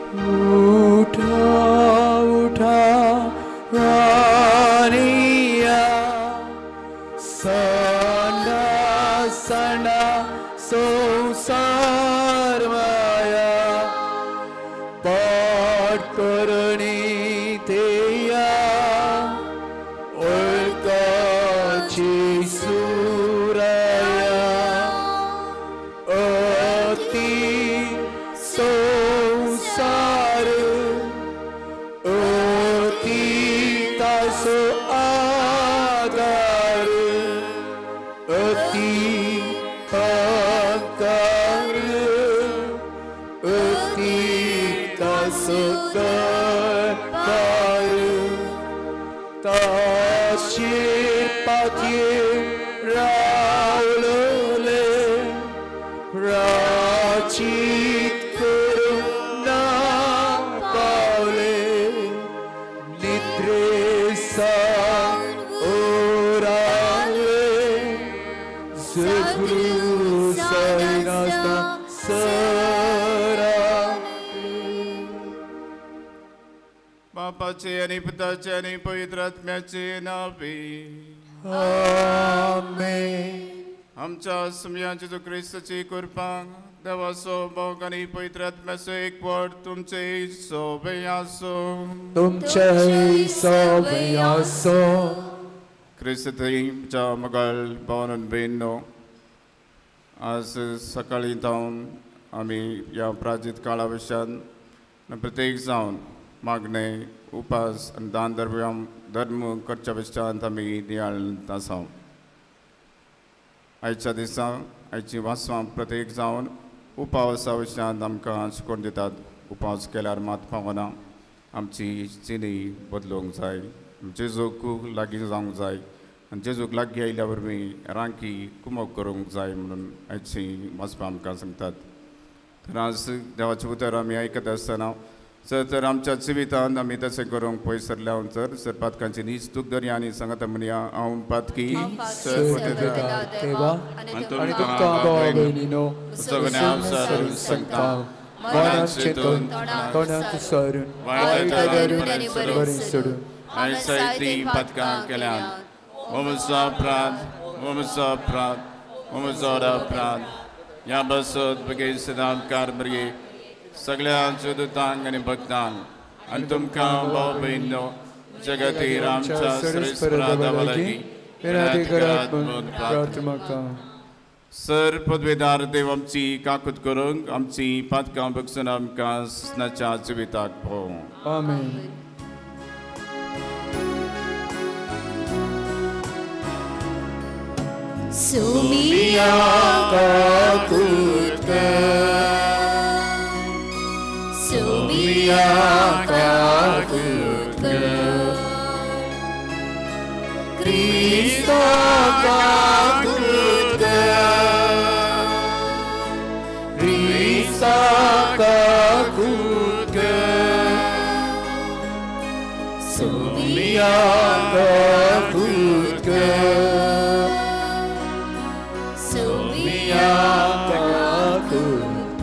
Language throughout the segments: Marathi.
उठा रानिया संडा संडा संसार माया पाठ करणी तेया ओळखाची सुराया अति संसार अति तासो आधार अति अकार अति तासो कार ताशे पाथये रावलले राचित करून ना पावले निद्रेसा ओराले जगरू साईनास्ता सरा बापाचे आणि पिताचे आणि पवित्र आत्म्याचे नावे आमेन. आमच्या समयाचे जो ख्रिस्ताची कृपा देवाचो भोग आणि पवित्र आत्म्याचो एकवट तुमचे सोबे आसो तुमचे सोबे आसो. ख्रिस्ताच्या मगल भावन बहिणो आज सकाळी जावन आमी ह्या प्राजीत काळा विशयान प्रत्येक जावन मागणे उपास आणि दान धर्म करच्या विशयांत आमी नियाळत आसा. आयच्या दिसा आयची वाचवां प्रत्येक जावन उपासा विशयांत आमकां शिकवण दितात. उपास केल्यार मात पावना, आमची जिणी बदलूंक जाय, जेजूक लागीं जावंक जाय आनी जेजूक लागीं आयल्या वरवीं रांकी कुमक करूंक जाय म्हणून आयची वाचपां आमकां सांगतात. तर आज देवाचें उतर आमी आयकत आसतना तर आमच्या जिवितांत आमी तशें करूंक पयस सरल्या जर पातकांची नीज तूक दर्या आनी सांगात म्हणया हांव पातकी पातकां केल्यान म्हजो अपराध ह्या बसत बगे सदांकार मरगे सगळ्यांच्या दुतांक आनी भक्तांक आनी तुमकां भाव भयणो जगतीर आमच्या श्रेष्ठपराधा लागीं सर पदवेदार देव आमची काकूत करूंक आमची पातकां बगसून आमकां सनाच्या जिविताक भोव. आमेन. सुमिया काकूत Sumia kakut Krista kakut Krista kakut Sumia kakut Sumia kakut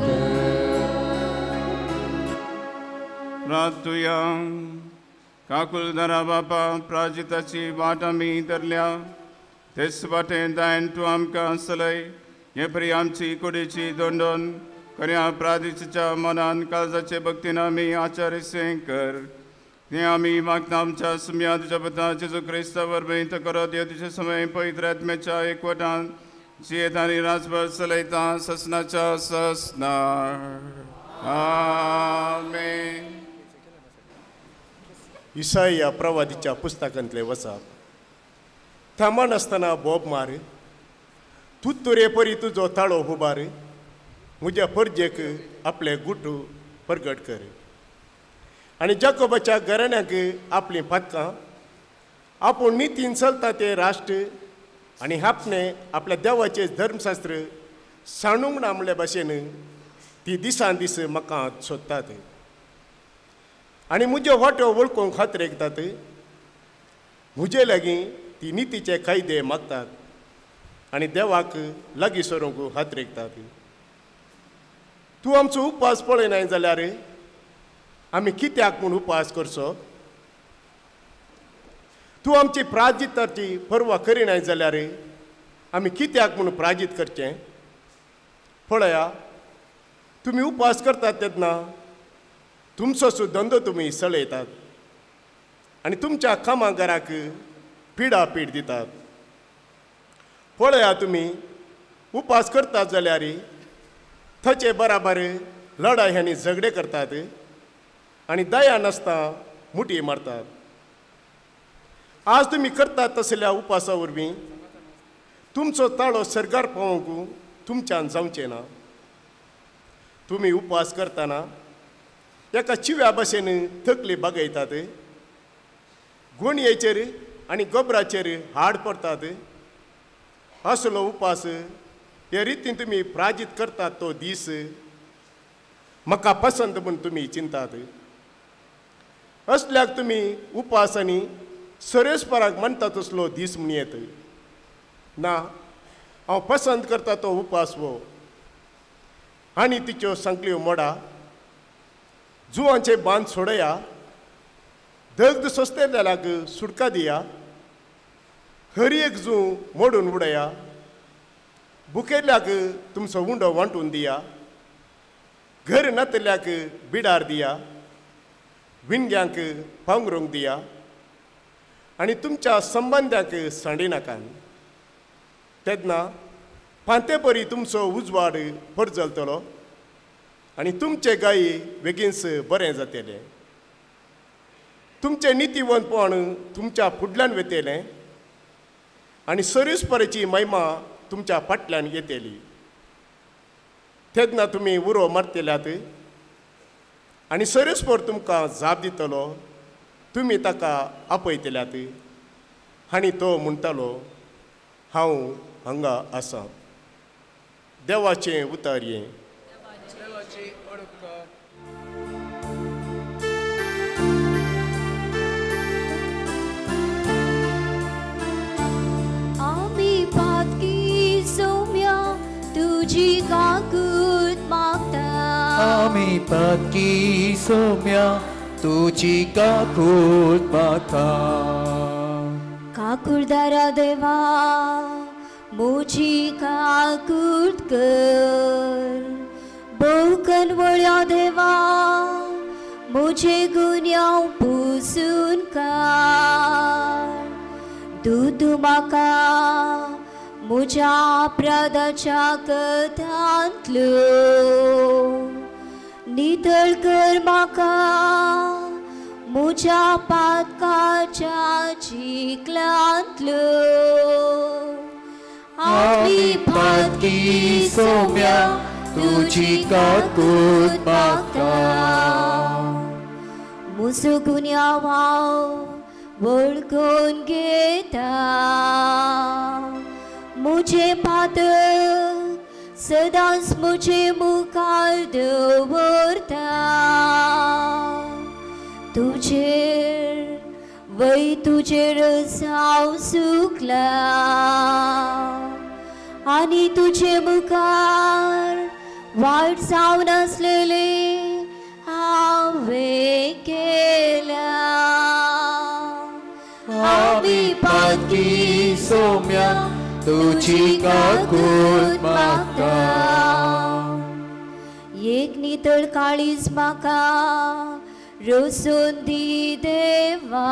प्रार्थुया. काकुलदारा बापा प्राजिताची वाट आमी धरल्या तेच वाटेन दायन तूं आमकां चलय. हे परी आमची कुडीची दोंडोन खऱ्या प्रादिच्या मनान काळजाचे भक्तीन आमी आचार्य कर. हे आमी मागता आमच्या सुम्या तुज्या पुता जेजू क्रिस्ता वरवीं तो करत ह्या तुजे समय पवित्र आत्म्याच्या एकवटान जियेत आनी राजभर चलयता ससनाच्या ससना. आमेन. इसाया प्रवादीच्या पुस्तकांतले वचप. थांबण आसतना बोब मार, तुरे परी तुजो ताळो हुबार, म्हज्या परजेक आपले गुटू परगट कर. आनी जाकोबाच्या घराण्यांक आपली पातकां आपूण नितीन चलता ते राष्ट्र आनी आपणे आपल्या देवाचे धर्मशास्त्र सांडूंक ना म्हणले भाशेन ती दिसान दीस म्हाका सोदतात आनी म्हजे वाटो वळखूंक खात्रेकतात. म्हजे लागीं ती नितीचे कायदे मागतात आनी देवाक लागीं सरूंक हात्रेकतात. तूं आमचो उपास पळयनाय जाल्यार आमी कित्याक म्हूण उपास करचो? तूं आमची प्रायश्चित्ताची पर्वा करिनाय जाल्यार आमी कित्याक म्हूण प्रायश्चित करचें? पळया, तुमी उपास करतात तेन्ना तुमचो धंदो तुमी सळयतात आनी तुमच्या कामागाराक पिडापीड दितात. पळया, तुमी उपास करतात जाल्यार थचे बराबर लढाई आनी झगडे करतात आनी दया नासता मुठी मारतात. आज तुमी करतात तसल्या उपासा वरवीं तुमचो ताळो सरकार पावोवंक तुमच्यान जावचें ना. तुमी उपास करतना एका चिव्या भशेन तकली बागयतात, गोणयेचेर आनी गोबराचेर हाड पडतात. असलो उपास हे रितीन तुमी प्रायश्चित करतात तो दीस म्हाका पसंत म्हूण तुमी चिंतात. असल्याक तुमी उपास आनी सरेस्पराक म्हणटा तसलो दीस म्हूण येत ना. हांव पसंत करता तो उपास वो आनी तिच्यो संकल्यो मोडा, जुवांचे बांद सोडया, दगद सोंसतेल्याक सुटका दिया, हर एक जू मोडून उडया, बुकेल्याक तुमचो उंडो वांटून दिया, घर नातल्याक बिडार दिया, विणग्यांक पांगरूंक दिया आनी तुमच्या संबंद्यांक सांडी नाका. तेन्ना पांते परी तुमचो उजवाड परजलतलो आनी तुमचे गायी बेगीनच बरें जातलें. तुमचें नितीवंतपण तुमच्या फुडल्यान वेतेलें आनी सरीसपरेची महिमा तुमच्या फाटल्यान येतली. तेन्ना तुमी उरो मारतल्यात आनी सरीसपर तुमकां जाप दितलो. तुमी ताका आपयतल्यात आनी तो म्हणटलो, हांव हांगा आसां. देवाचें उतर हें. आमी पातकी सौम्या तुजी काकूत मागता. आमी पातकी सौम्या तुजी काकूत मागता. काकुरदारा देवा मोची काकूत कर. बोकन वळ्या देवा मोचे गुन्यांव पुसून काड. तूं म्हाका म्हज्या अपराधाच्या कथांतलो नितळ कर. म्हाका म्हज्या पातकाच्या चिखलांतलो. आमी पातकी सौम्या तुजी काकूत मागता. म्हजो गुन्यांव हांव वळखून घेता. म्हजे पातक सदांच म्हजे मुखार दवरता. तुजेर वै तुजेर साव सुकला आनी तुजे मुखार वायट जावन आसलेले हांवें केला. आमी पातकी सौम्या तुजी काकूत मागता. एक नितळ काळीज म्हाका रोसून दी देवा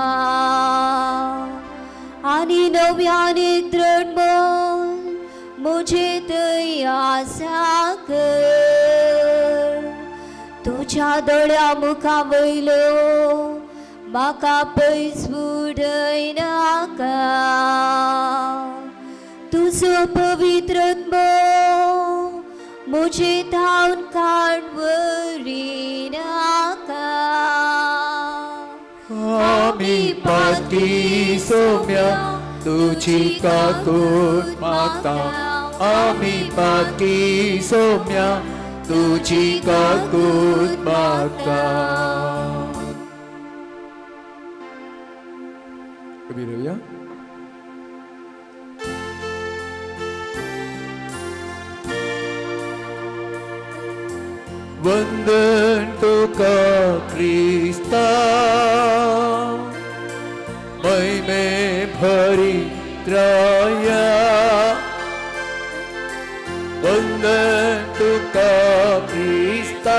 आनी नव्यान एक दृढ मन म्हजे थंय आसा कर. तुज्या दोळ्या मुखा वयलो म्हाका पयस उडय नाका. तुजो पवित्रत्व म्हजे धांवन काडवरी नाका. आमी पातकी सौम्या तुजी काकूत मागता. आमी पातकी सौम्या तुजी काकूत मागता. कबीर भैया वंदन तुका क्रिस्ता महिमे भरी त्रया वंदन तुका क्रिस्ता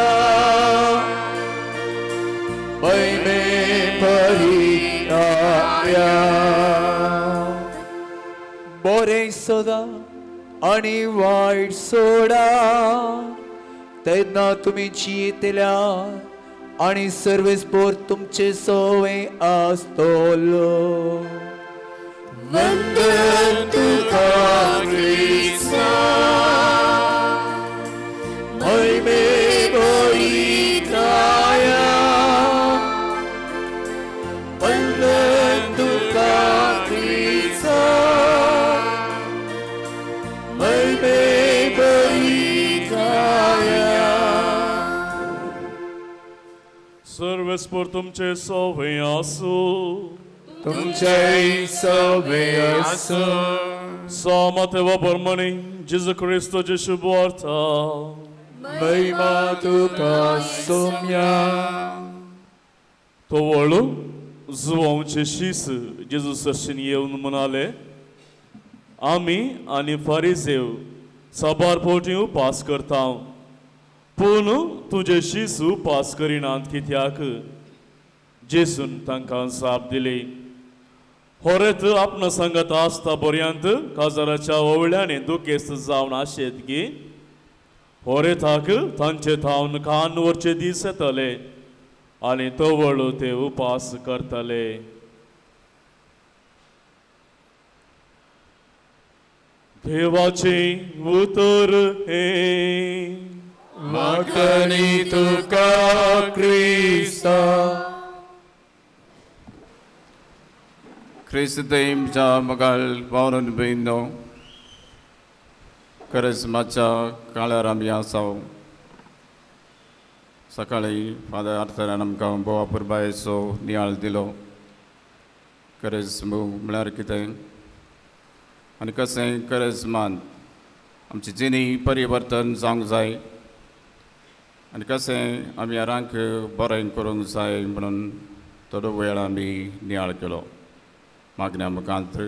महिमे भरी त्रया बरें सदा आणि वाईट सोडा तेन्ना तुमी जियेतल्या आणि सर्वेस्पोर तुमचे सवय आस्तलो वंदन तुका क्रिस्ता महिमे भरी त्रया वंदन तुका क्रिस्ता महिमे भरी त्रया सर्वेस्पोर तुमचे सवय आसू तुमचे सवय आसू Samateva Barmani, Jesus Christo Jeshubuarta. Mahima Tuka Saumya To वळू जुवांचे शीस जेजू सर्शन येऊन म्हणाले आम्ही आणि फारिसेव साबार पोटी उपास करता पूण तुझे शीस उपास करिनात कित्याक जेसून तांकां साप दिली होरेत आपणा सांगत आसता पर्यंत काजाराच्या ओवळ्याने दुखेस्त जावन आशेत की होरेताक तांचे थावन कानवरचे दीस येतले आनी तवळू ते उपास करतले देवाचे उतर हे वाकणी तुका क्रिस्ता ख्रिस्तेमच्या मगाल पावन बेनो करिस्माच्या काळार आमी आसाव सकाळी फादर आर्थरान आमकां बोवा पुरबायेचो नियाळ दिलो करिस्मो म्हळ्यार कितें आनी कशें करिस्मान आमची जिणी परिवर्तन जावंक जाय आनी कशें आमी हेरांक बरें करूंक जाय म्हणून थोडो वेळ आमी नियाळ केलो मागण्या मुखांतर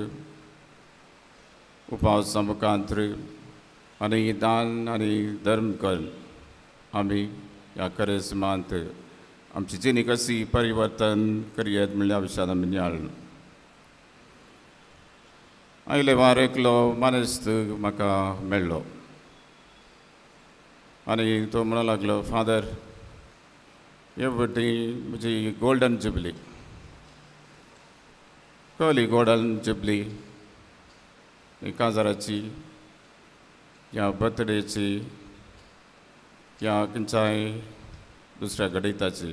उपासा मुखांतर आनी दान आनी धर्म करून आमी ह्या करिस्मांत आमची जिणी कशी परिवर्तन करयेत म्हणल्या विशयान आमी नियाळ आयले वार एकलो मानेस्त म्हाका मेळ्ळो आनी तो म्हणूंक लागलो फादर हे फावटी म्हजी गोल्डन जुबली कळली गोल्डन जुबली काजाराची या बर्थडेची या खंयच्याय दुसऱ्या घडयताची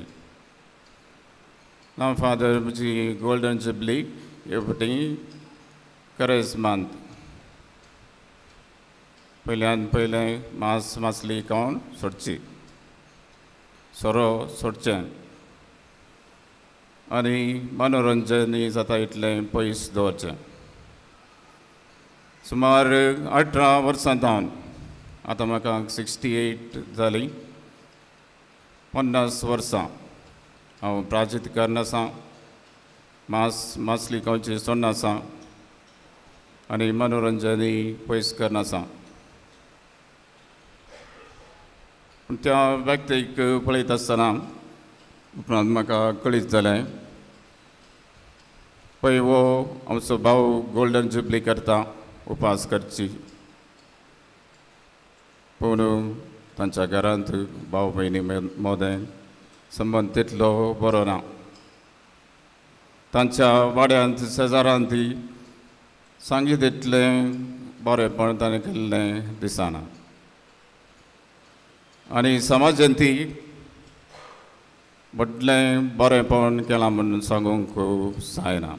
ना फादर म्हजी गोल्डन जुबली हे फावटी करिस्मांत पयल्यान पयलें मास मासली खावन सोडची सोरो सोडचें आनी मनोरंजन जाता इतलें पयस दवरचें सुमार 18 वर्सां जावन आतां म्हाका 68 जालीं 50 वर्सां हांव प्राजीत करनासा मास मासली खावची सोडनासा आनी मनोरंजनय पयस करनासा पूण त्या व्यक्तीक पळयत आसतना उपरांत म्हाका कळीत जालें पळय वो आमचो भाव गोल्डन जुबली करता उपास करची पूण तांच्या घरांत भाव भयणी मोदें संबंद तितलो बरो ना तांच्या वाड्यांत शेजारांत सांगीत इतलें बरेंपण ताणें केल्लें दिसना आनी समाजांती व्हडलें बरेंपण केलां म्हणून सांगूंक जायना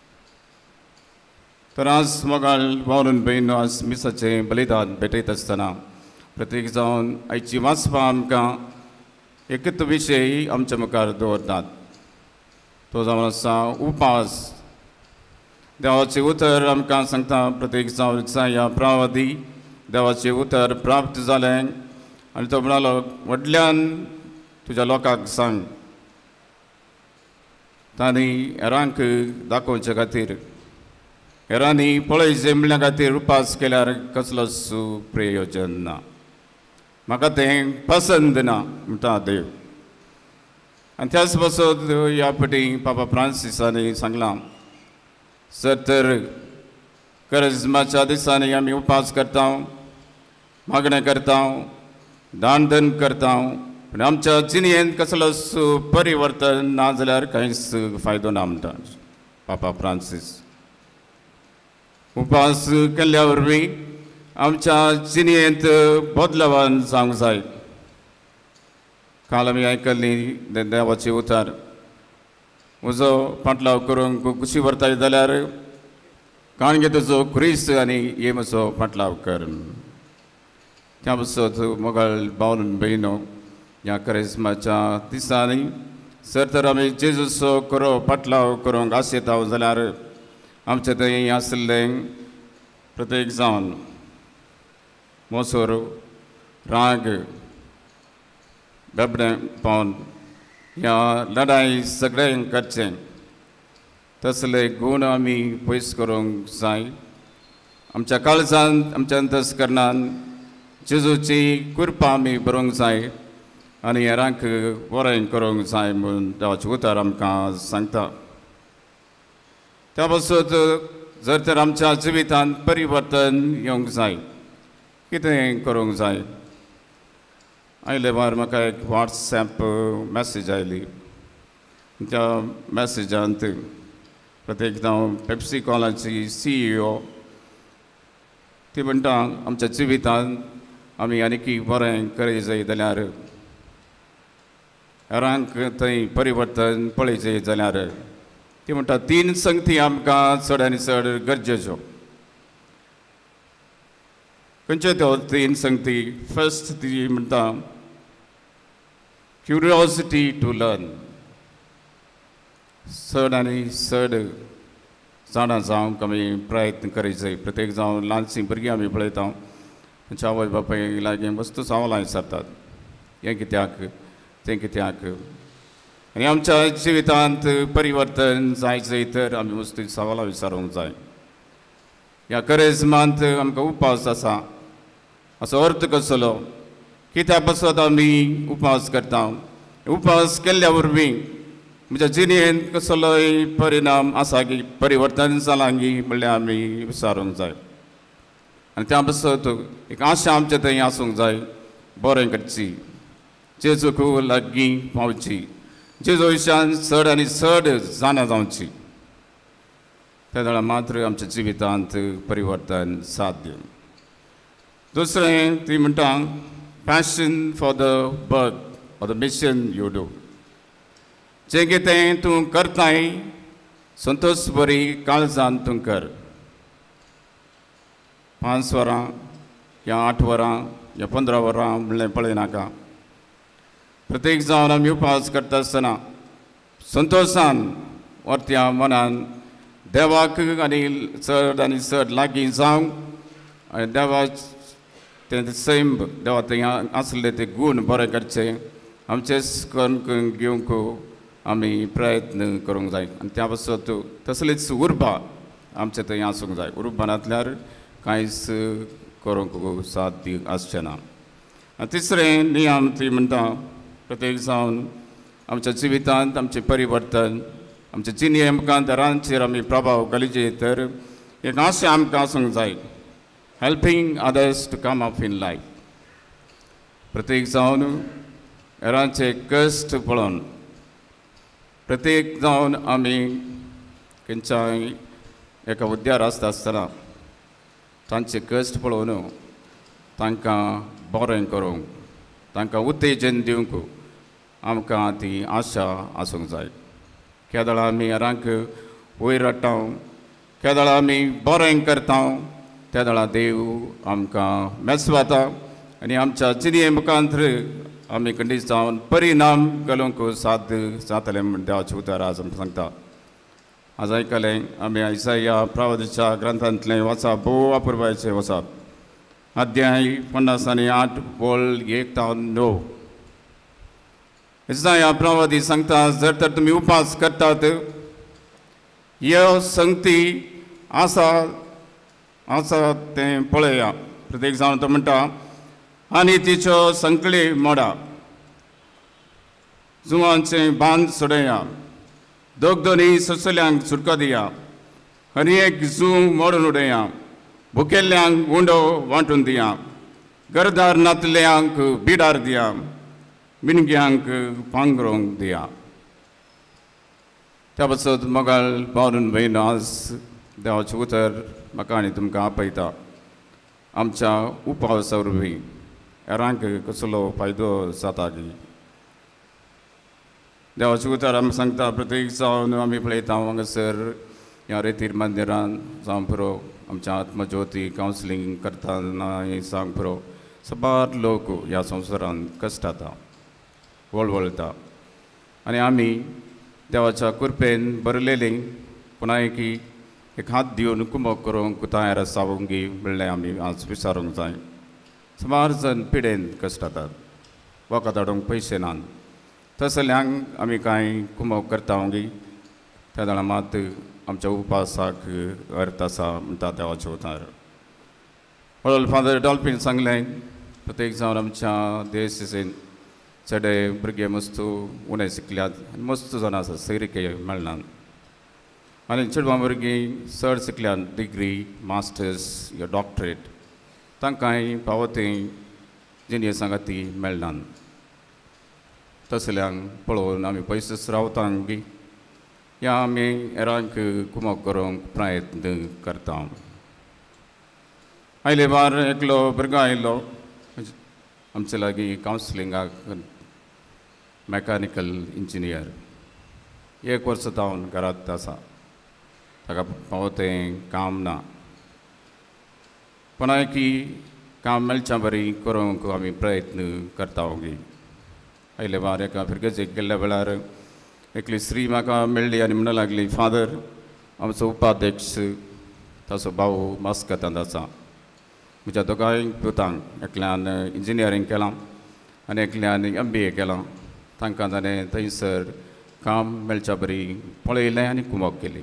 तर आज मोगाळ वावरून बेन आज मिसाचें बलिदान भेटयत आसतना प्रत्येक जावन आयची वाचपां आमकां एकच विशय आमच्या मुखार दवरतात तो जावन आसा उपास देवाचें उतर आमकां सांगता प्रत्येक जावन या प्रावादी देवाचें उतर प्राप्त जालें आनी तो म्हणालो व्हडल्यान तुज्या लोकांक सांग तांणी हेरांक दाखोवचे खातीर हेरांनी पळय म्हणल्या खातीर उपास केल्यार कसलोच प्रयोजन ना म्हाका तें पसंद ना म्हणटा देव आनी त्याच पासून ह्या फाटी पापा फ्रांसिसांनी सांगलां सर तर करिस्माच्या दिसांनी आमी उपास करता मागणें करता दान धन करता पूण आमच्या जिणेंत कसलोच परिवर्तन ना जाल्यार कांयच फायदो ना म्हणटा पापा फ्रांसीस उपास केल्ल्या वरवीं आमच्या जिणेंत बदलावन जावंक जाय काल आमी आयकल्ली देवाची उतार म्हजो पाटलाव करूंक कुशी व्हरताय जाल्यार काणगे तुजो क्रिस्त आनी हे म्हजो पाटलाव कर त्या पासून मोगाळ भाव भयणो ह्या करिस्माच्या दिसांनी सर तर आमी जेजूचो करो पाटलाव करूंक आशेता जाल्यार आमचें थंय आसलें प्रत्येक जावन मोसोर राग बेबडें पावन ह्या लढाई सगळें करचें तसले गूण आमी पयस करूंक जाय आमच्या काळजांत आमच्या अंतस्करणांत जेजूची कृपा आमी बरोवंक जाय आनी हेरांक बरें करूंक जाय म्हूण देवाचें उतर आमकां सांगता त्या पासून जर तर आमच्या जिवितांत परिवर्तन येवंक जाय कितें करूंक जाय आयले वार म्हाका एक वॉट्सॅप मॅसेज आयली त्या मॅसेजांत प्रत्येक जावं पेप्सी कॉलाची CEO ती म्हणटा आमच्या जिवितांत आमी आनीक बरें करूंक जाय जाल्यार हेरांक थंय परिवर्तन पळयचें जाल्यार ती म्हणटा 3 संगती आमकां चड आनी चड गरजेच्यो खंयच्यो त्यो 3 संगती फर्स्ट ती म्हणटा क्युरियोसिटी टू लर्न चड आनी चड जाणा जावंक आमी प्रयत्न करीत जाय प्रत्येक जावं ल्हानशीं भुरगीं आमी पळयता तांच्या आवय बापाय लागीं वस्तू सवालां विचारतात हें कित्याक तें कित्याक आनी आमच्या जिवितांत परिवर्तन जायचें तर आमी वस्तू सवालां विचारूंक जाय ह्या करिस्मांत आमकां उपास आसा असो अर्थ कसलो कित्या पासून आमी उपास करता उपास केल्ल्या वरवीं म्हज्या जिणेंत कसलोय परिणाम आसा की परिवर्तन जालां की म्हणल्यार आमी विचारूंक जाय आनी त्या पासून एक आशा आमचे थंय आसूंक जाय बरें करची जेजूक लागीं पावची जेजू विशयान चड आनी चड जाणा जावची त्या वेळार मात्र आमच्या जिवितांत परिवर्तन साध्य दुसरें ती म्हणटा passion for the work or the mission you do जें कितें तूं करताय संतोश बरी काळजान तूं कर 5 वरां या 8 वरां या 15 वरां म्हणलें पळयनाका प्रत्येक जावन आमी उपास करता आसतना संतोशान वर्त्या मनान देवाक आनी चड लागीं जावंक आनी देवा तें सैम देवा थंय आसले ते गूण बरें करचे आमचे करून घेवंक आमी प्रयत्न करूंक जाय आनी त्या पासून तसलीच उर्बा आमचे थंय आसूंक जाय उर्बा नासल्यार कांयच करूंक साध्य आसचें ना आनी तिसरें नियम ती म्हणटा प्रत्येक जावन आमच्या जिवितांत आमचें परिवर्तन आमच्या जिणे मुखांत हेरांचेर आमी प्रभाव घालीचे तर एक आशा आमकां आसूंक जाय helping others to come up in life प्रत्येक जावन हेरांचे कश्ट पळोवन प्रत्येक जावन आमी खंयच्याय एका उद्यार आसता आसतना तांचे कश्ट पळोवन तांकां बरें करूंक तांकां उत्तेजन दिवंक आमकां ती आशा आसूंक जाय केदळां आमी हेरांक वयर हाडटा केदळां आमी बरें करता त्या वेळार देव आमकां मेजवाता आनी आमच्या जिणे मुखांत आमी खंडीत जावन परिणाम घालूंक साध्य जातलें म्हण देवाचें उतर आज आमकां सांगता आज आयकलें आमी आयसाया प्रवादीच्या ग्रंथांतलें वचप भोव अपुर्बायेचें वचप अध्याय 58 बोल 1-9. इस्राया प्रवादी सांगता जर तर तुम्ही उपास करतात ह्यो संगती आसा ते पळया. प्रत्येक जावन तो म्हणटा आनी तिच्यो संकळे मोडा, जुवांचे बांद सोडया, दोगदोनी सोंसल्यांक सुटको दिया, आनी एक जूं मोडून उडया, भुकेल्ल्यांक उंडो वांटून दिया, गरदार नातल्यांक बिडार दिया, मिणग्यांक पांगरोंक दिया. त्या पासत मोगाळ भावन भयण आज देवाचें उतर म्हाका आनी तुमकां आपयता. आमच्या उपावसा वरवीं हेरांक कसलो फायदो जाता की देवाचें उतर आमी सांगता प्रत्येक जावन आमी पळयता हांगासर ह्या रेतीर मंदिरान जावं पुरो आमच्या आत्मज्योती कावन्सिलींग करतना सांग पुरो सबार लोक ह्या संवसारान कश्टाता वळवळटा आनी आमी देवाच्या कृपेन बरलेलीं पुना एक हात दिवन कुमक करूंक तयार आसावंगी म्हणलें आमी आज विचारूंक जाय. सुमार जण पिडेन कश्टातात, वखद हाडूंक पयशे नात, तसल्यांक आमी कांय कुमक करतावंगी. त्या जाणां मात आमच्या उपासाक अर्थ आसा म्हणटा देवाचें उतर. हळू फादर डॉल्फीन सांगलें प्रत्येक जावन आमच्या देशीन चेडे भुरगे मस्तू उणें शिकल्यात आनी मस्त जाण आसा सैरिके मेळनात आनी चेडवां भुरगीं चड शिकल्यात डिग्री मास्टर्स या डॉक्टरेट तांकांय पावतें जिनियर सांगाती मेळनात. तसल्यांक पळोवन आमी पयस रावतांक बी या आमी हेरांक कुमक करूंक प्रयत्न करता. आयले वार एकलो भुरगो आयलो आमचे लागीं कावन्सिलिंगाक मॅकॅनिकल इंजिनियर 1 वर्स जावन घरांत आसा, ताका पावतें काम ना. पुना काम मेळच्या बरी करूंक आमी प्रयत्न करतावंगी. आयले वार एका भुरग्याचेक गेल्ल्या वेळार एकली स्त्री म्हाका मेळ्ळी आनी म्हणूंक लागली फादर आमचो उपाध्यक्ष ताचो भाऊ मास्कतांत आसा. म्हज्या दोगांय पुतांक एकल्यान इंजिनियरींग केलां आनी एकल्यान MBA केलां. तांकां ताणें थंयसर काम मेळच्या बरी पळयलें आनी कुमक केली.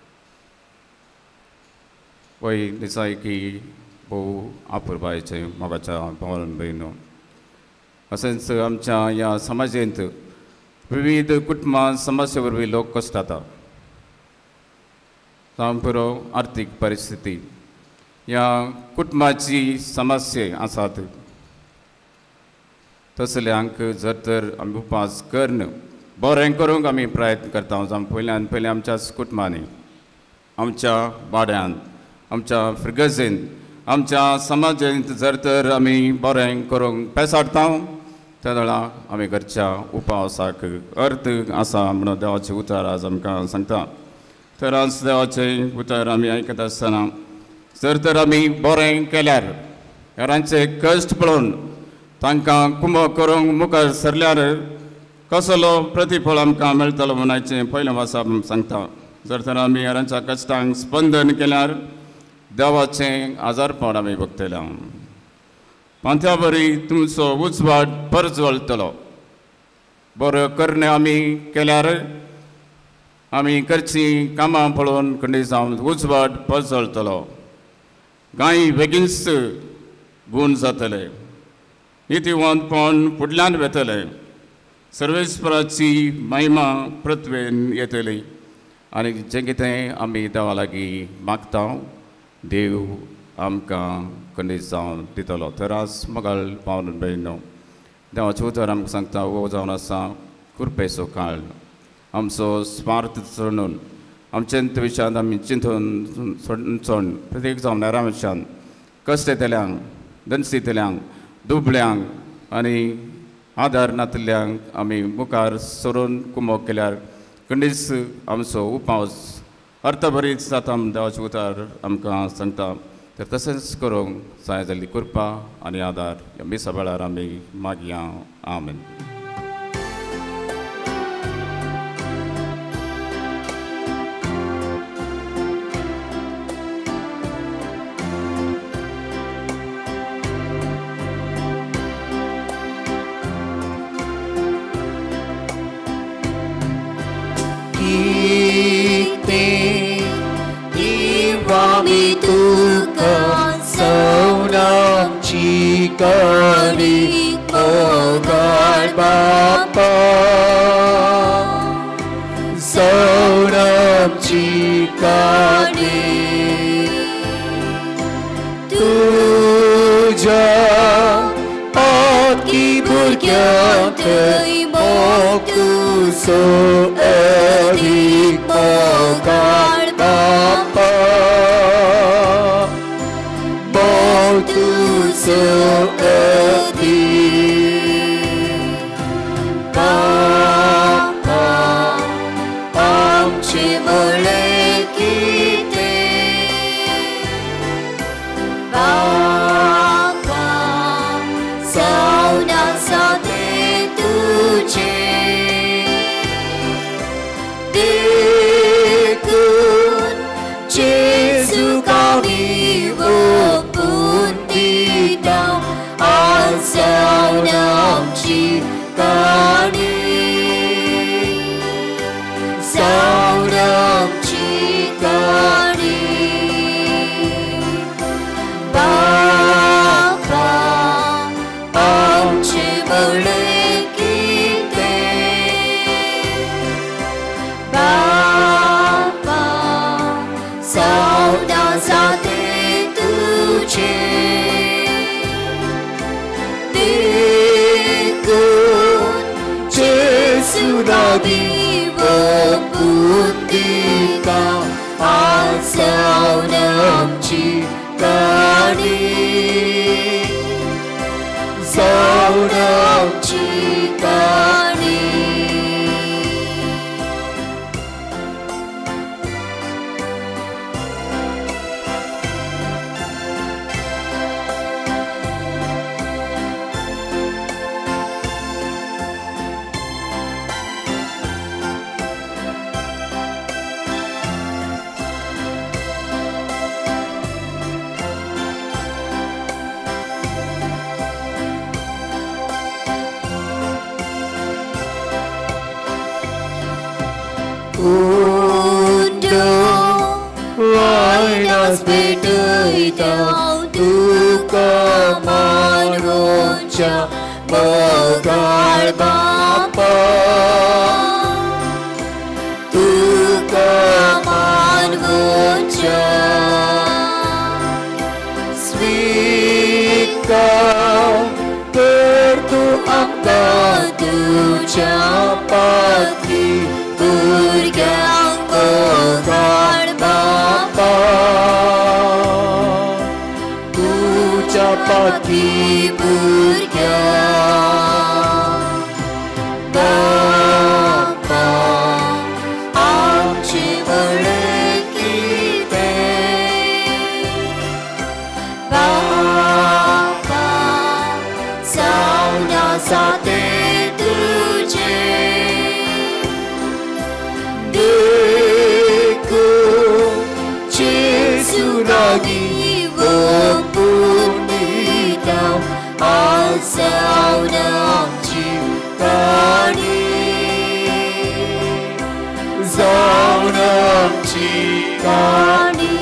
वय दिसाय की भोव आपुरबायेचें मोगाच्या भावन भयणो. तशेंच आमच्या ह्या समाजेंत विविध कुटुंबां समस्या वरवीं लोक कश्टाता. जावं पुरो आर्थीक परिस्थिती ह्या कुटुंबाची समस्या आसात. तसल्यांक जर तर आमी उपास करन बरें करूंक आमी प्रयत्न करता. जावं पयल्यान पयलीं आमच्याच कुटुंबांनी आमच्या वाड्यान आमच्या फिरगजेन आमच्या समाजांत जर तर आमी बरें करूंक पेसाडटा त्या वेळा आमी घरच्या उपासाक अर्थ आसा म्हणून देवाचें उतर आज आमकां सांगता. तर आज देवाचें उतर आमी आयकत आसतना जर तर आमी बरें केल्यार हेरांचे कश्ट पळोवन तांकां कुमक करूंक मुखार सरल्यार कसलो प्रतिफळ आमकां मेळटलो म्हणून आयचें पयलें वर्सा सांगता. जर तर आमी हेरांच्या कश्टांक स्पंदन केल्यार देवाचें आजारपण आमी भोगतले. पांथ्या बरी तुमचो उजवाड परजवळटलो. बरो करणे आमी केल्यार आमी करचीं कामां पळोवन खंडी जावन उजवाड परजवळटलो. गाय बेगीनच गूण जातले, नितीवंतपण फुडल्यान वेतले, सर्वेस्पराची महिमा पृथ्वेन येतली आनी जें कितें आमी देवा लागीं मागता देव आमकां खंडी जावन दितलो. तर आज मोगाळ भावन भयणो देवाचें उतर आमकां सांगता हो जावन आसा कृपेचो काळ. आमचो स्वार्थ सोडून आमचेंत विशयान आमी चिंतून सोडून प्रत्येक जावन हेरां विशयान कश्ट येतल्यांक दनसितल्यांक दुबळ्यांक आनी आदार नातल्यांक आमी मुखार सरून कुमक केल्यार खंडीच आमचो उपास अर्थभरीत जाता म्हूण देवाचें उतर आमकां सांगता. तर तशेंच करूंक जाय जाल्ली कृपा आनी आदार ह्या मिसा वेळार आमी मागया. आमेन. किते इवामी तुका सौनामची करी मोगाळ बापा सौनामची करी तुझ्या आकी भुरग्यांतय मोग तुजो अदीक मोगाळ बापा मोग तुजो अदीक बापा आमचे मोले किते बापा सौना साथे तुझे देखून जेजू कामी ओपून दिता आज जावन आमची काणी जावन आमची काणी बापा आमचे मोले किते बापा सौना साथे तुझे देखून जेजू दादी ओपून दिता आज जावन आमची काणी जावन आमची काणी Undo Wainas betuitau Tuka manrocha Mogal Bapa Tuka manrocha Svika Tertu angka tuja pati Burgang mogal Bapa Tuja pati burgang Bapa Amci molle kite Bapa Sauna sate tuje Deku Jesu lagi walaupun hitam asal menciptani zona menciptani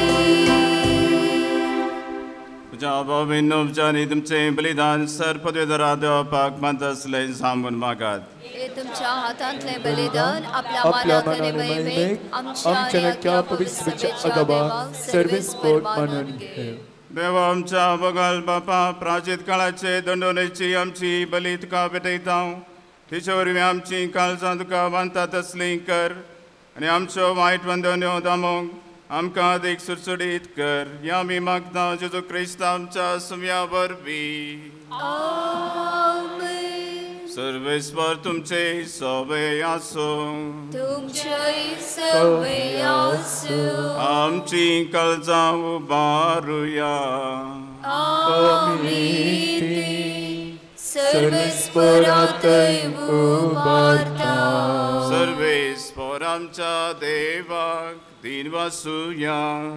Jawab minumjani तुमचे बलिदान सर्पद्वेदराध्य पाक मंतसले सांगून मागात हे तुमच्या हातांतले बलिदान आपल्या मनातले वैवेक आमच्या नक्या पवित्रच्या अगबा सर्विस स्पोर्ट म्हणून घे देवा आमच्या बगाल बापा प्राचित काळाचे दंडोनेची आमची बली तुका भेटयता तिचे वरवीं आमची काळजां तुका बांदतात असली कर आनी आमच्यो वायट बंधन्यो दामोग आमकां अदीक सुटसुटीत कर या आमी मागता जेजू क्रिस्त आमच्या सुम्या वरवीं सर्वेस्वर तुमचे सवे आसो तुमचे सवे आसो आमची काळजां उबारुया आमीन सर्वेस्परातय उबारता सर्वेस्वर आमच्या देवाक दिन वासुया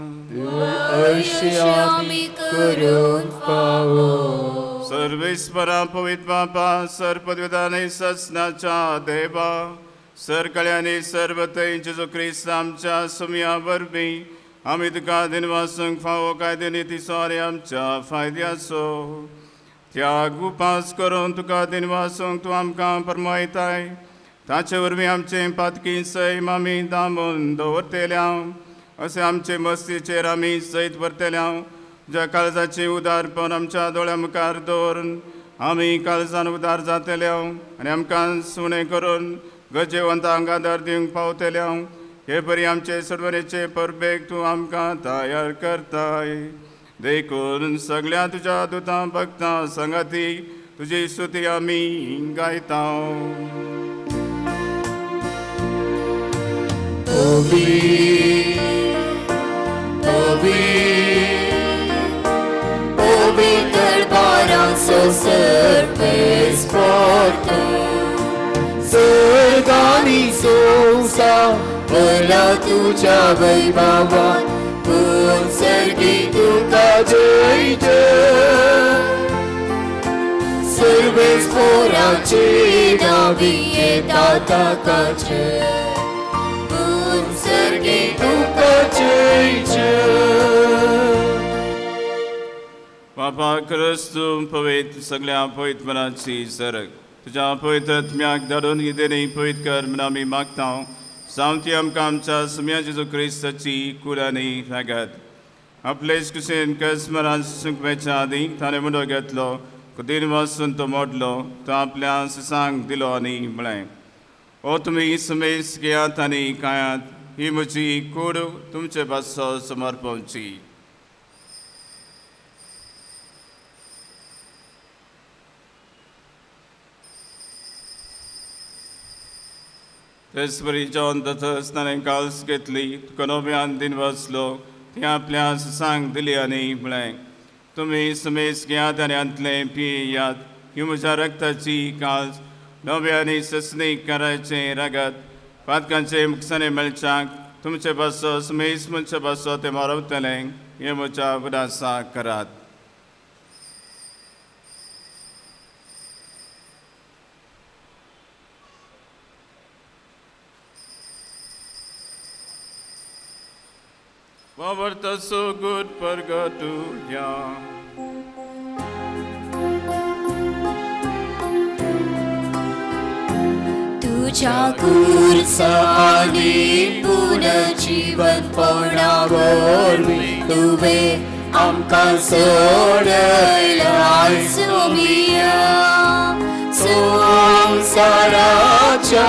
आमी करून पावो सर्वेस्वरा पवित्र बापा सर्पद्वेदाने ससनाच्या देवा सरकळ्याने सर्वतय जेजू क्रिस्त आमच्या सुमिया वरवी आमी तुका दिनवासूंक फावो कायदे नीती सारे आमच्या फायद्याचो त्याग उपास करून तुका दिनवासूंक तूं आमकां फरमायताय ताचे वरवीं आमचे पातकी सैम आमी दामून दवरतेल्या अशें आमचे मस्तीचेर आमी सैत व्हरतेल्या ज्या काळजाची उदारपण आमच्या दोळ्या मुखार दवरून आमी काळजान उदार जातल्या आनी आमकां सुणें करून गजेवंतांक आदार दिवंक पावतल्या हे बरी आमचे सडवणेचे परबेक तूं आमकां तयार करताय देखून सगळ्या तुज्या दुतां भक्तां संगाती तुजी स्तुती आमी गायता Sergani sousa Vela tuja vaivavan Pun sergi tuka jai jai Serves porace navi etata kace Pun sergi tuka jai jai बापा क्रिस्तू पवित्र सगळ्या पवित्र मनाची सरग तुझ्या पवित्र आत्म्याक धाडून कितेंय पवित्र कर म्हण आमी मागता सामती आमकां आमच्या सुम्या जेजू क्रिस्ताची कुळांनी रागात आपलेच कुशेन कसमरान सुकवेच्या आदी ताणें मुडो घेतलो दिन वाचून तो मोडलो तो आपल्या सिसांक दिलो आनी म्हळें ओ तुमी समेस घेयात आनी खायात ही म्हजी कूड तुमचे पासो समर्पणची तेसपरी जेवण तथंच ताणें काल्स घेतली तुका नव्यान दिन वाचलो ती आपल्या सांग दिली आनी म्हळें तुमी समेस घेयात आनी अंतलें पियेयात ही म्हज्या रक्ताची काल्स नव्यानी ससणी करायचे रगत पातकांचे मुखसाने मेळच्याक तुमचे पासो समेस मनशा पासो ते मारवतलें हे म्हज्या उदासा करात Vavarta so good purgatoria. तुझ्या कुर्सानी पुनर्जीवन पणावरवी तुवे आमकां सोडलाय सुमिया संसाराच्या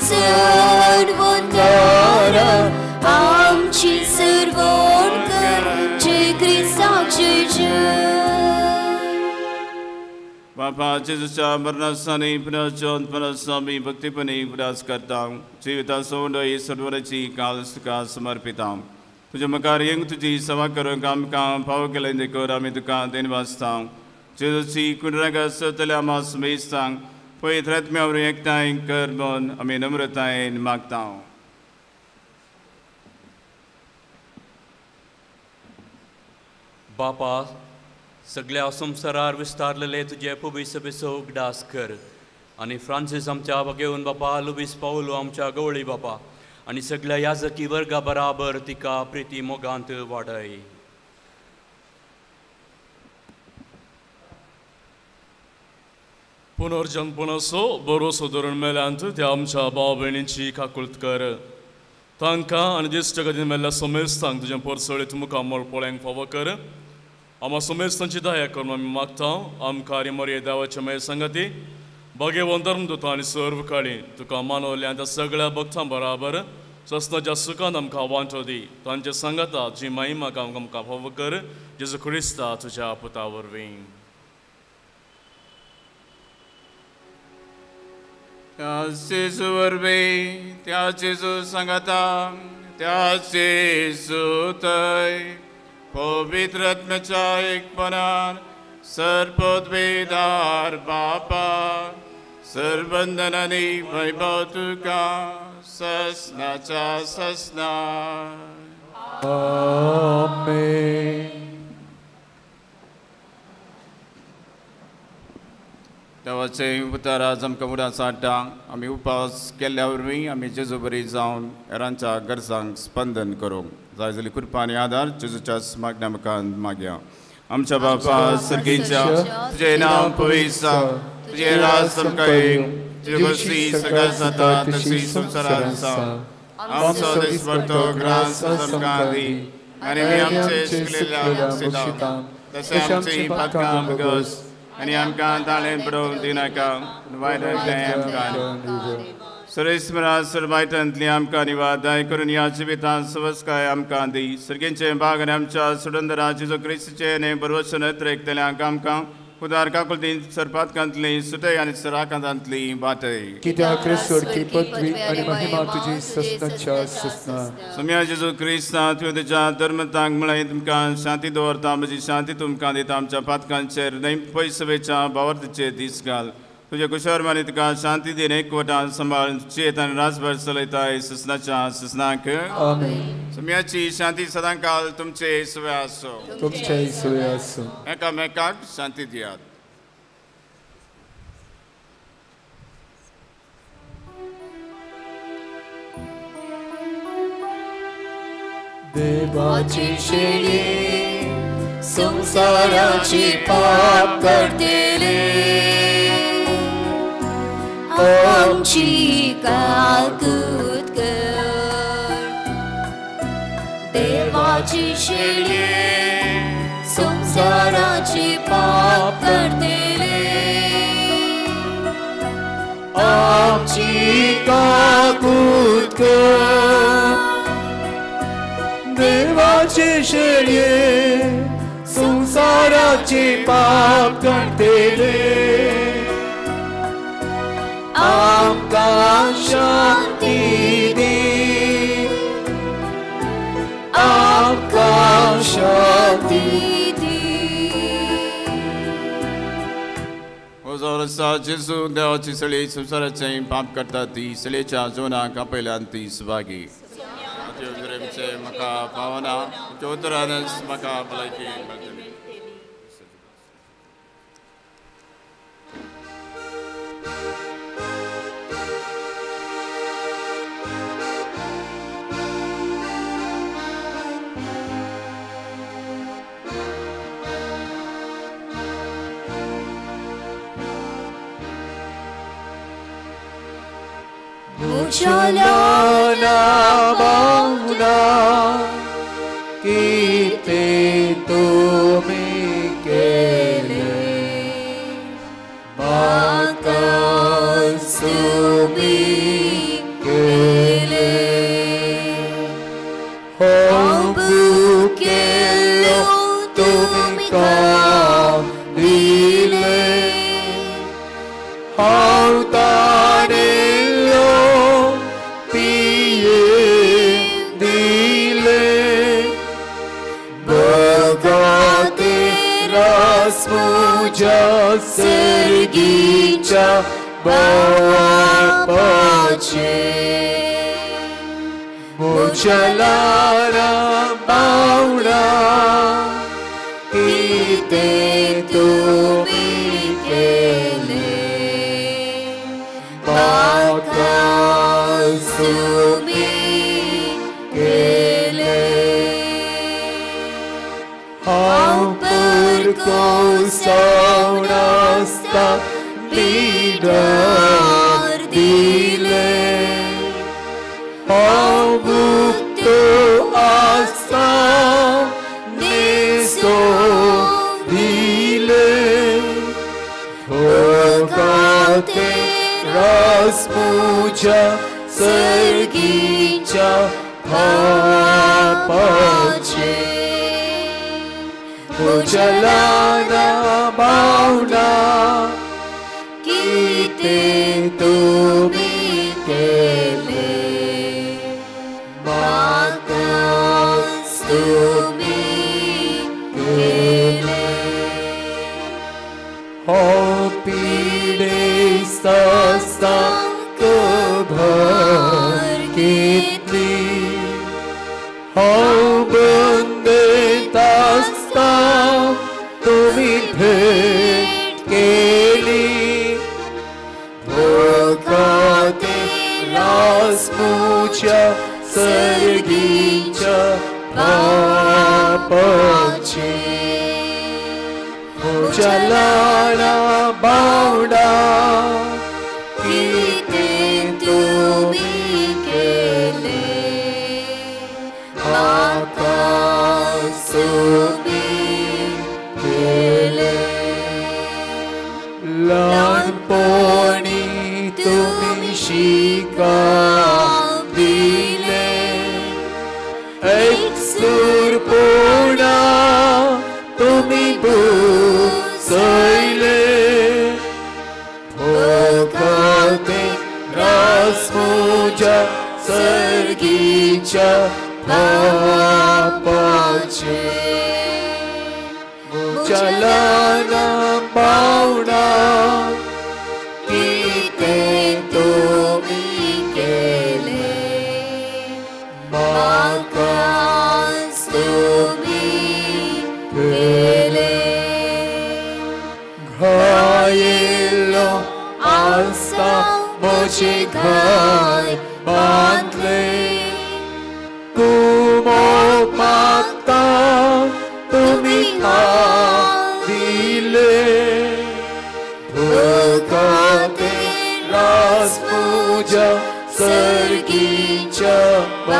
सर्वोद्धारा आमची सर्वोण कर जय क्रिस्ताचे जय बापा जेजूच्या मरणासानी पुनर्जन पुनर्स्वामी भक्तीपणी विराज करता जिविता सोंड ही सर्वराची काल तुका समर्पिता तुझ्या मुखार येंग तुजी सेवा करूंक आमकां फाव केलें देखून आमी तुका देन वाचता जेजूची कुंडराक सतल्या मास मेजतांक पवित्र आत्म्यावर एकठांय कर म्हूण आमी नम्रतायेन मागता बापा सगळ्या संवसारार विस्तारलेले तुजे पवित्र सभेचो उगडास कर आनी फ्रांसीस आमच्या घेवन बापा लुईस पावलो आमच्या गवळी बापा आनी सगळ्या याजकी वर्गा बराबर तिका प्रिती मोगांत वाडय पुनर्जन्मपणाचो बरोसो धरून मेल्यांत त्या आमच्या भाव भयणींची काकुळट कर तांकां आनी दिश्ट गतीन मेल्ल्या समेस्तांक तुजें परसळीत मुखार मोळपोळ्यांक फावो कर आम्हा समेस्तांची दया करून आमी मागता आमकां मर्यादा देवाच्या मेळ संगती भगेवन धर्मदूतां आनी सर्व काळी तुका मानवल्या त्या सगळ्या भक्तां बराबर सस्नाच्या सुखांत आमकां वांटो दी तांचे संगता जी महिमा आमकां फावो कर जेजू क्रिस्ता तुज्या पुता वरवीं त्या जेजू वरवीं त्या जेजू संगता त्या जेजू थंय पवित्र आत्म्याच्या एकपणान सर्पोद्वेदार बापा सर्वबंधनांनी वैभव तुका ससनाच्या ससना आमेन देवाचे उतार आज आमकां उडास हाडटा आमी उपास केल्ल्या वरवीं आमी जेजू बरी जावन हेरांच्या गरजांक स्पंदन करूंक जाय जाल्यार कृपा आनी आदार जेजूच्या मागण्या मुखार मागया आमच्या बापा सर्गेच्या तुजें नांव पवित्र जावं तुजें राज आमकां येवं तुजे वरवीं सगळ्याक जाता तशी संवसारांत आसा आमचो दिसपडटो ग्रास आमकां दी आनी आमी आमचे शिकलेल्या बक्षिता तशें आमची पातकां बगस आनी आमकां ताळें पडोवंक दिनाका वायटांतलें आमकां सुरेस्मरा सरवायटांतली आमकां निवादाय करून ह्या जिवितांत सवस्काय आमकां दी सर्गेंचे भाग आनी आमच्या सुडंदराचे जो क्रिस्तीचे न्हय बरोवचो नत्रेकतल्यांक आमकां खुदार काकुलती सरपातकांतली सुटय आनी सराकांतांतली वाटय कित्याक क्रिस्तोरकी पदवी आनी महिमा तुजी ससनाच्या ससना सम्या जेजू क्रिस्ता तुवें तुज्या धर्मतांक म्हळ्यार तुमकां शांती दवरता म्हजी शांती तुमकां दिता आमच्या पातकांचेर न्हय पयसवेच्या बावर्तीचे दीस घाल तुजे कुशोरमानी तुका शांती दिन एकवटान सांबाळ चेत आनी राजभर चलयताय ससनाच्या ससनाक सम्याची शांती सदांकाल तुमचे सुवे आसो तुमचे सुवे आसो एकामेकाक शांती दियात देवाची शेळी संसाराची पाप करतेले आमची काकूत कर देवाची शेळी संसाराची पाप करतेले आमची काकूत कर देवाचे शेळये संसाराचे पाप करतेले आमकां शांती दी आमकां शांती ओझोरसा जेजू देवाची सळी संसाराचे पाप करता ती सळेच्या जोनाक आपयल्यान ती सुभागी म्हाका पावना चौतरानच म्हाका भलायकी मेळटली Muchalana bauna kite tumi kele maka sumi kele hobu kelo tumi kabile hautane Muja sergicha bapache Muchalara bauna kite tumi kele baka sumi kele Saunasta bidar dile Avuktu asta neso dile Hokate rasmuja sergicha papache Muchalana bauna kite tumi kele maka tumi kele Hopide sasta kabhar kitli Haubande tasta tumi bhet keli रासमुच्या सर्गीच्या पापाचे मुझ्या लाडा बावडा किती तुम्ही केले माका तुम्ही केले लहानपणी तुम्ही शिकविले एक सुरपोणा तुम्ही बुसले भोगते रासमुच्या सर्गीच्या पापाचे मुझ्या लहाना पावडा किती तुम्ही केले माका तुम्ही केले घायलो आस्ता मोचे घाय बांधले कुमोक मागता तुम्ही दिले भोगते रासमुच्या सर्गीच्या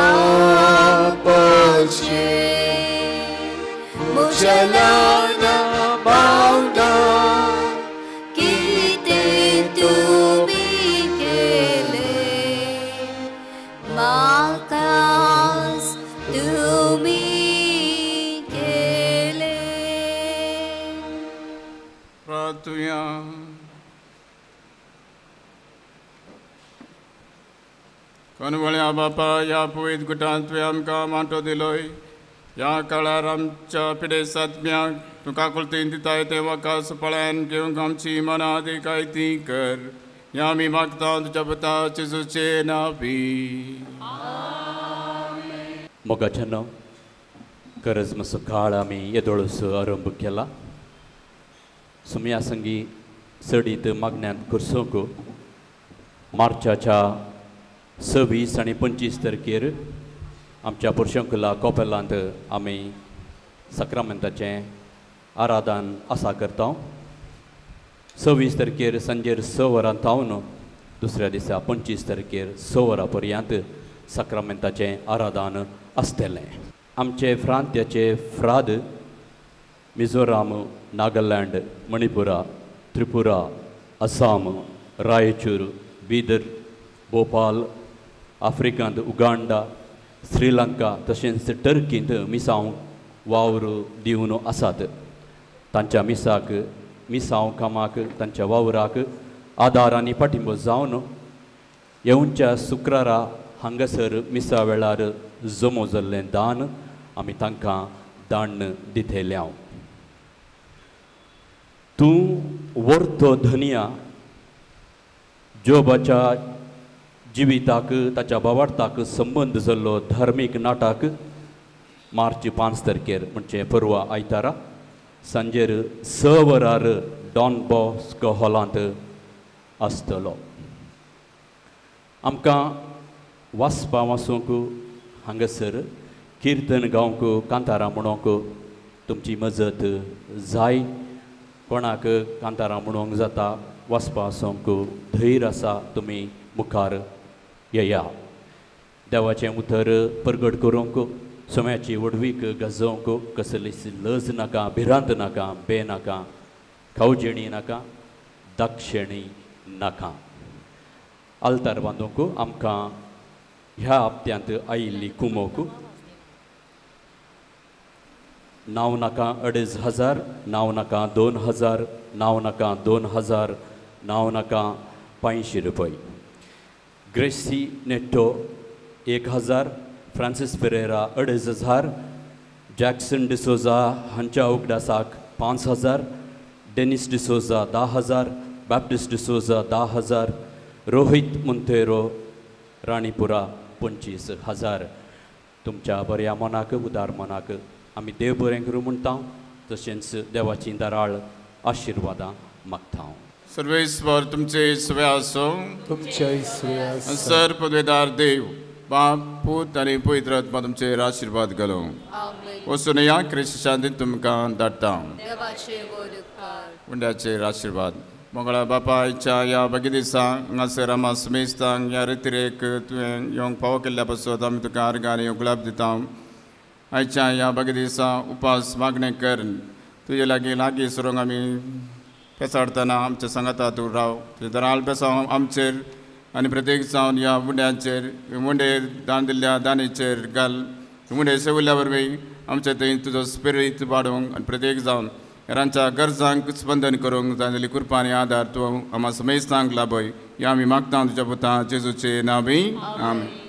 पापाचे मुझ्या लाडा बावडा किती तुम्ही केले माकास तुम्ही केले प्रार्थूया. कणवळ्या बापा या पवित्र गुटांत तुवें आमकां माटो दिलोय ह्या काळार आमच्या पिडेसात्म्याक तुका कुलतेन दिताय ते म्हाका सुपळ्यान घेवंक आमची मनां देखायती कर ह्या आमी मागता तुज्या पुता जेजूचे नांवी. मोगाच्यान गरज मातसो काळ आमी येदोळसो आरंभ केला सुम्या संगी सडीत मागण्यांत कुरसोंक मार्चाच्या 26 आनी 25 तारखेर आमच्या पुरशंकुला कोपेलांत आमी सक्रामेंताचें आराधन आसा करता. 26 तारखेर सांजेर 6 वरां तावन दुसऱ्या दिसा 25 तारखेर 6 वरां पर्यंत सक्रामेंताचें आराधन आसतलें. आमचे प्रांत्याचे फ्राद मिझोराम, नागालँड, मणिपुरा, त्रिपुरा, आसाम, रायचूर, बिदर, भोपाल, आफ्रिकांत उगांडा, श्रीलंका तशेंच टर्कींत मिसांव वावर दिवन आसात. तांच्या मिसांव कामाक तांच्या वावराक आदार आनी पाठिंबो जावन येवच्या शुक्रारा हांगासर मिसा वेळार जमो जाल्लें दान आमी तांकां दान दितल्या. तूं वर्तो धनिया जोबाच्या जिविताक ताच्या भावार्थाक संबंद जाल्लो धार्मीक नाटक मार्च 5 तारखेर म्हणजे परवा आयतारा सांजेर 6 वरार डॉन बॉस्को हॉलांत आसतलो. आमकां वाचपा वाचूंक हांगासर किर्तन गावंक कांतारां म्हणूंक तुमची मजत जाय. कोणाक कांतारां म्हणूंक जाता वाचपा वाचूंक धैर्य आसा तुमी मुखार येया. देवाचें उतर परगट करूंक सोम्याची वडवीक गजोवंक कसलीच लज नाका, भिरांत नाका, बे नाका, खावजेणी नाका, दाक्षिणी नाका. आल्तार बांदूंक आमकां ह्या हप्त्यांत आयिल्ली कुमोक नांव नाका 2500, नांव नाका 2000, नांव नाका 2000, नांव नाका 500 रुपये. ग्रेसी नेट्टो 1000, फ्रांसीस पेरेरा 2500, जॅक्सन डिसोजा हांच्या उगडासाक 5000, डेनिस डिसोजा 10000, बॅप्टिस्ट डिसोजा 10000, रोहित मुंतेरो राणीपुरा 25000. तुमच्या बऱ्या मनाक उदार मनाक आमी देव बरें करूं म्हणटा. तशेंच देवाची दाराळ आशिर्वादां मागता. सर्वेश्वर तुमचे सवे असो. तुमच्या इसव्या सर पदवेदार देव बाप पूत आणि पवित्र आत्मा तुमचेर आशीर्वाद घालो. आमेन. वचून या ख्रिस्त शांती तुमकां धाडटा. देवाचे बोलकार. उंड्याचेर आशीर्वाद. मंगळा बापा आयच्या या बागी दिसा हांगासर आमा समेस्तांक ह्या रितीरेक तुवें येवंक फावो केल्ल्या पासत आमी तुका आर्गां आनी गुलाब दिता. आयच्या ह्या बागी दिसा उपास मागणें कर. तुजे लागीं सरोंक आमी पेसाडटना आमच्या सांगाता तूं राव. तुजे दराल पेसाव आमचेर आनी प्रत्येक जावन ह्या मुंड्यांचेर मुंडे दान दिल्ल्या दानीचेर घाल. मुंडे सेविल्ल्या वरवीं आमच्या थंय तुजो स्पिरीट वाडोवंक आनी प्रत्येक जावन हेरांच्या गरजांक स्पंदन करूंक जाय कृपा आनी आदार तूं आम्हा समेस्तांक लाभय. ह्या आमी मागता तुज्या पुता जेजूचे नांवी. आमेन.